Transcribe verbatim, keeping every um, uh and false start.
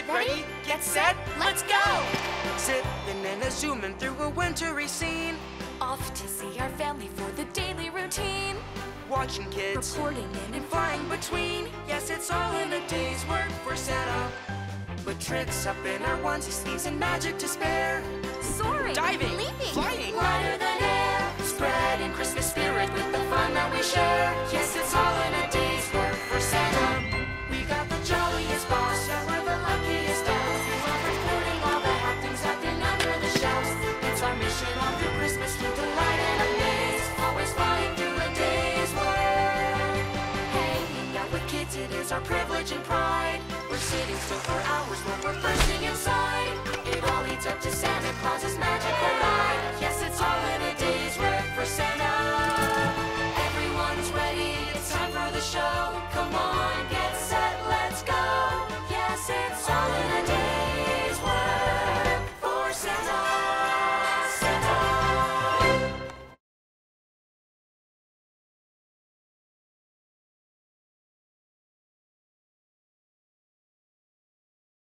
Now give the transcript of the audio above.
Ready, get set, let's go! Zipping and a zooming through a wintry scene. Off to see our family for the daily routine. Watching kids Reporting in and flying between. Yes, it's all in a day's work for Santa. With tricks up in our onesies, thieves and magic to spare. soaring, Diving, leaping, flying, lighter than air. Spreading Christmas spirit with the fun that we share. Yes, it's all in a day's work for Santa. We got the jolliest boss, yeah, we're the luckiest elves. We love reporting all the happenings happen under the shelves. It's our mission all through Christmas to delight and amaze. Always flying through a day's work. Hanging out with kids, it is our privilege and pride. We're sitting still for hours when we're bursting inside. It all leads up to Santa.